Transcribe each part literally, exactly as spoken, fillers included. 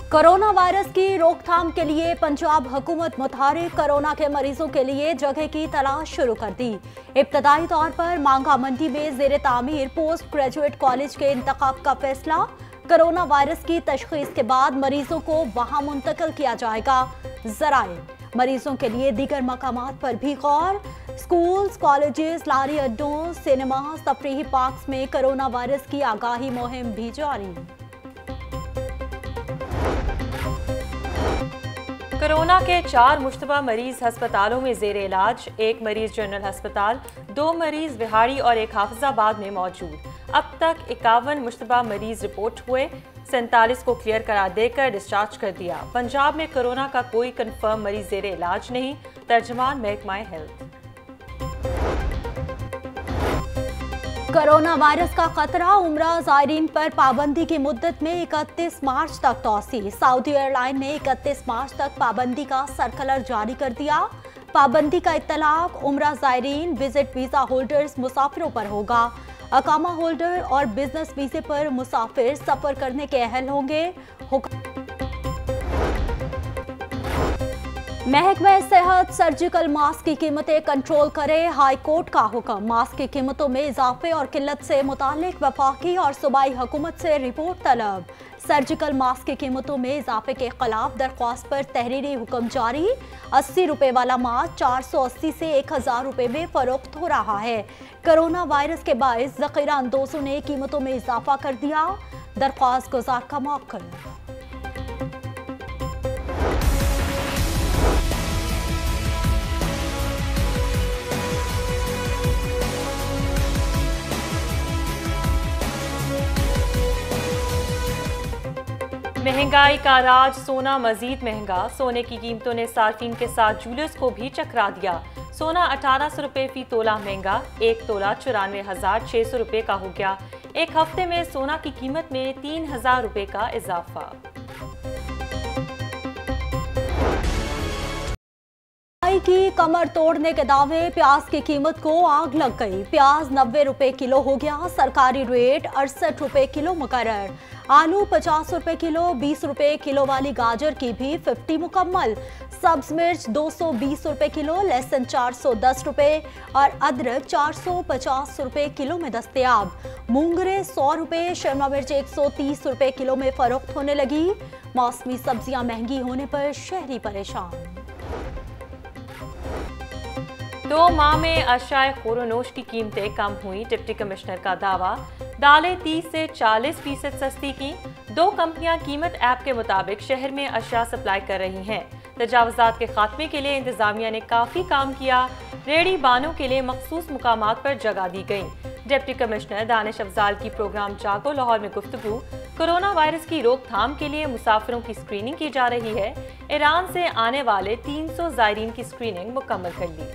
Corona virus की रोकथाम के लिए पंजाब हुकूमत मुतारिक कोरोना के मरीजों के लिए जगह की तलाश शुरू कर दी। इब्तदाई तौर पर मांगा मंडी में जेर तामीर पोस्ट ग्रेजुएट कॉलेज के इंतखाब का फैसला। कोरोना वायरस की तशखीस के बाद मरीजों को वहां मुंतकिल किया जाएगा। जराए मरीजों के लिए दीगर मकामात पर भी गौर। स्कूल्स, कॉलेजेस, लारी अड्डों, सिनेमा, तफरीही पार्क्स में कोरोना वायरस की आगाही मुहिम भी जारी। कोरोना के चार मुश्तबा मरीज हस्पतालों में जेर इलाज, एक मरीज जनरल हस्पताल, दो मरीज विहाड़ी और एक हाफिजाबाद में मौजूद। अब तक इक्यावन मुश्तबा मरीज रिपोर्ट हुए, सैंतालीस को क्लियर करार देकर डिस्चार्ज कर दिया। पंजाब में कोरोना का कोई कंफर्म मरीज जेर इलाज नहीं। तर्जमान महकमा हेल्थ। कोरोना वायरस का खतरा, उम्रा ज़ायरीन पर पाबंदी की मुद्दत में इकतीस मार्च तक तौसी। सऊदी एयरलाइन ने इकतीस मार्च तक पाबंदी का सर्कुलर जारी कर दिया। पाबंदी का इत्तलाक उम्रा ज़ायरीन, विजिट वीज़ा होल्डर्स मुसाफिरों पर होगा। अकामा होल्डर और बिजनेस वीज़े पर मुसाफिर सफ़र करने के अहल होंगे। महकमा सेहत सर्जिकल मास्क की कीमतें कंट्रोल करे, हाई कोर्ट का हुक्म। मास्क की कीमतों में इजाफे और किल्लत से मुतालिक वफाकी और सूबाई हुकूमत से रिपोर्ट तलब। सर्जिकल मास्क की कीमतों में इजाफे के खिलाफ दरख्वास्त पर तहरीरी हुक्म जारी। अस्सी रुपए वाला मास्क चार सौ अस्सी से एक हजार रुपए में फरोख्त हो रहा है। कोरोना वायरस के बायस ज़ख़ीरा अंदोजों ने कीमतों में इजाफा कर दिया। दरख्वास्त गुजार का मौक़िफ़। महंगाई का राज, सोना मजीद महंगा। सोने की कीमतों ने सार्फिन के साथ जूलर्स को भी चकरा दिया। सोना अठारह सौ रुपये फी तोला महंगा, एक तोला चौरानवे हजार छः सौ रुपये का हो गया। एक हफ्ते में सोना की कीमत में तीन हजार रुपये का इजाफा। की कमर तोड़ने के दावे, प्याज की कीमत को आग लग गई। प्याज नब्बे रुपए किलो हो गया। सरकारी रेट अड़सठ रुपए किलो मुकर्रर। आलू पचास रुपए किलो, बीस रुपए किलो वाली गाजर की भी फिफ्टी मुकम्मल। सब्ज मिर्च दो सौ बीस रुपए किलो, लहसुन चार सौ दस रुपए और अदरक चार सौ पचास रुपए किलो में दस्तयाब। मूंगरे सौ रुपए, शिमला मिर्च एक सौ तीस रुपए किलो में फरोख्त होने लगी। मौसमी सब्जियां महंगी होने पर शहरी परेशान। दो माह में अशाए खोरोनोश की कीमतें कम हुई, डिप्टी कमिश्नर का दावा। दालें तीस से चालीस फीसद सस्ती की। दो कंपनियां कीमत ऐप के मुताबिक शहर में अशिया सप्लाई कर रही हैं। तजावुज़ात के खात्मे के लिए इंतजामिया ने काफ़ी काम किया। रेडी बानों के लिए मखसूस मुकामात पर जगह दी गई। डिप्टी कमिश्नर दानिश अफजाल की प्रोग्राम जागो लाहौर में गुफ्तगू। कोरोना वायरस की रोकथाम के लिए मुसाफिरों की स्क्रीनिंग की जा रही है। ईरान से आने वाले तीन सौ ज़ायरीन की स्क्रीनिंग मुकम्मल कर ली।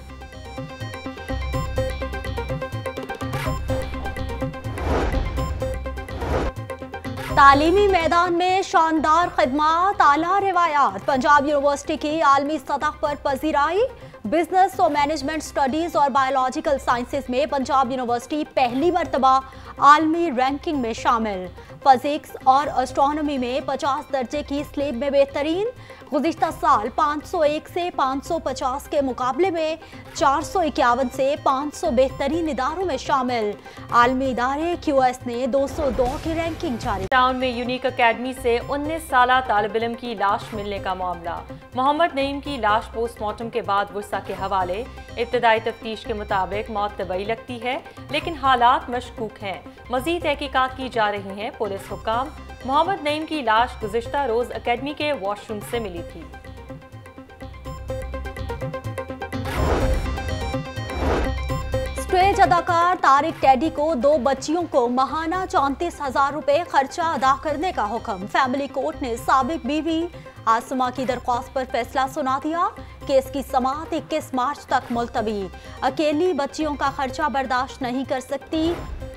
तालीमी मैदान में शानदार खिदमात, आला रिवायात। पंजाब यूनिवर्सिटी की आलमी सतह पर पजीराई। बिजनेस और मैनेजमेंट स्टडीज और बायोलॉजिकल साइंसेज में पंजाब यूनिवर्सिटी पहली मरतबा आलमी रैंकिंग में शामिल। फिजिक्स और एस्ट्रोनॉमी में पचास दर्जे की स्लेब में बेहतरीन। गुज़िश्ता साल पाँच सौ एक से पाँच सौ पचास के मुकाबले में चार सौ इक्यावन से पाँच सौ बेहतरीन इदारों में शामिल। आलमी इदारे क्यू एस ने दो सौ दो की रैंकिंग जारी। टाउन में यूनिक अकेडमी से उन्नीस साला तालिब इल्म की लाश मिलने का मामला। मोहम्मद नईम की लाश पोस्टमार्टम के बाद वुर्सा के हवाले। इब्तदाई तफ्तीश के मुताबिक मौत तबई लगती है, लेकिन हालात मशकूक हैं। मजीद तहकीकात की जा रही हैं। पुलिस हुक्म। मोहम्मद नईम की लाश गुज़िश्ता रोज अकेडमी के वॉशरूम से मिली थी। स्टेज अदाकार तारिक टेडी को दो बच्चियों को माहाना चौंतीस हजार रुपए खर्चा अदा करने का हुक्म। फैमिली कोर्ट ने साबिक बीवी आसमा की दरख्वास्त पर फैसला सुना दिया। केस की समाअत इक्कीस मार्च तक मुलतवी। अकेली बच्चियों का खर्चा बर्दाश्त नहीं कर सकती।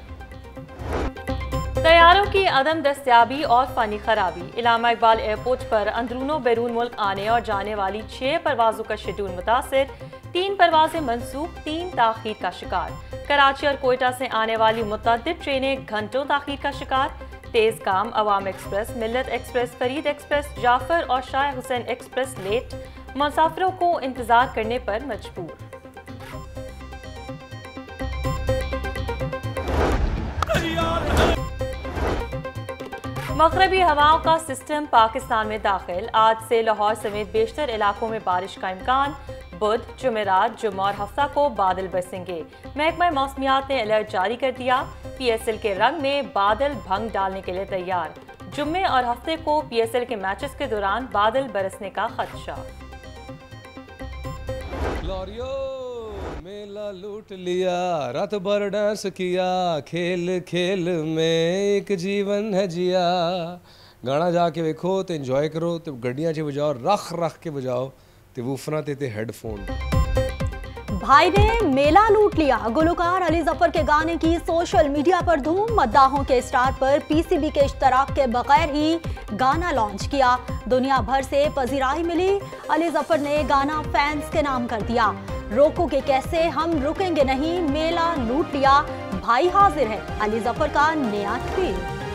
तैयारों की अदम दस्तयाबी और फनी खराबी। इलामा इकबाल एयरपोर्ट पर अंदरूनो बैरून मुल्क आने और जाने वाली छह परवाजों का शेड्यूल मुतासिर। तीन परवाजें मनसूख, तीन ताखीर का शिकार। कराची और कोयटा से आने वाली मुतअद्दिद ट्रेनें घंटों ताखीर का शिकार। तेज काम, अवाम एक्सप्रेस, मिल्लत एक्सप्रेस, फरीद एक्सप्रेस, जाफर और शाह हुसैन एक्सप्रेस लेट, मुसाफिरों को इंतजार करने पर मजबूर। मगरबी हवाओं का सिस्टम पाकिस्तान में दाखिल, आज से लाहौर समेत बेशतर इलाकों में बारिश का इम्कान। बुध, जुमेरात, जुम्मा और हफ्ता को बादल बरसेंगे। महकमा मौसमियात ने अलर्ट जारी कर दिया। पीएसएल के रंग में बादल भंग डालने के लिए तैयार। जुम्मे और हफ्ते को पीएसएल के मैचेस के दौरान बादल बरसने का खदशा। मेला लूट लिया, रात भर डांस किया, खेल खेल में एक जीवन है जिया। गाना जाके वेखो तो इंजॉय करो, तो गड्डियां च बजाओ, रख रख के बजाओ, तो वूफना ते ते हेडफोन। भाई ने मेला लूट लिया, गुलकार अली जफर के गाने की सोशल मीडिया पर धूम। मद्दाहों के स्टार पर पीसीबी के इश्तराक के बगैर ही गाना लॉन्च किया, दुनिया भर से पजीराई मिली। अली जफर ने गाना फैंस के नाम कर दिया। रोकोगे कैसे, हम रुकेंगे नहीं, मेला लूट लिया, भाई हाजिर है, अली जफर का नया ट्वीट।